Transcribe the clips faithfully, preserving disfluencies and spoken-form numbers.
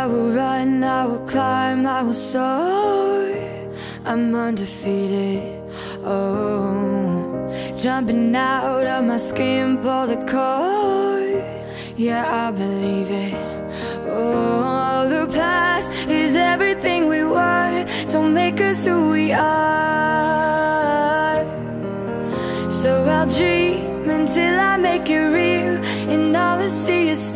will run, I will climb, I will soar. I'm undefeated, oh. Jumping out of my skin, pull the cord. Yeah, I believe it. Oh, the past is everything we were. Don't make us who we are. So I'll dream until I make it real, and all I see is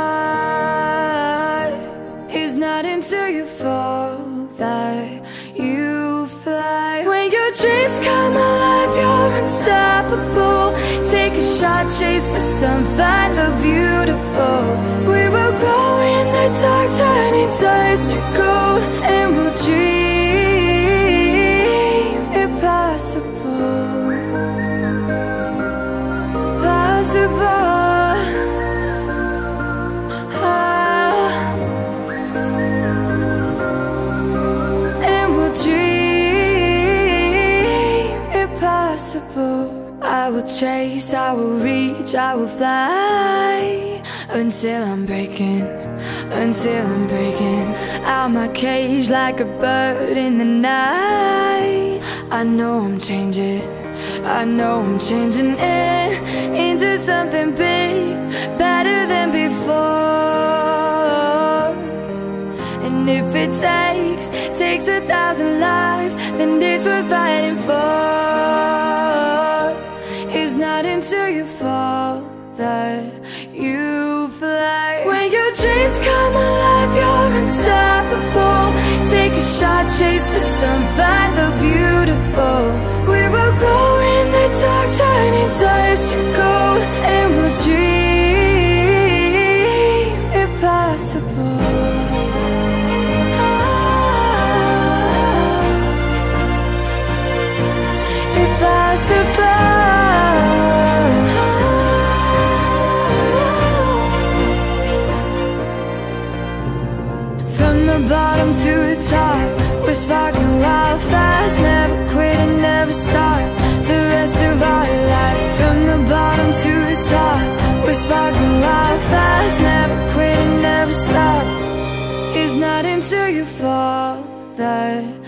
stars. It's not until you fall that you fly. When your dreams come alive, you're unstoppable. Take a shot, chase the sun, find the beautiful. We will glow in the dark, turning dust to gold, and we'll dream impossible. Possible. Ah. And we'll dream impossible. I will chase, I will reach, I will fly, until I'm breaking, until I'm breaking out my cage like a bird in the night. I know I'm changing, I know I'm changing it into something big, better than before. And if it takes, takes a thousand lives, then it's worth fighting for. It's not until you fall that you fly. When your dreams come alive, you're unstoppable. Take a shot, chase the sun, find the beautiful. We will glow in the dark, turning dust to gold, and we'll dream impossible. Ah, impossible. From the bottom to the top, we're sparking wild fast. Never quit and never stop the rest of our lives. From the bottom to the top, we're sparking wild fast. Never quit and never stop. It's not until you fall that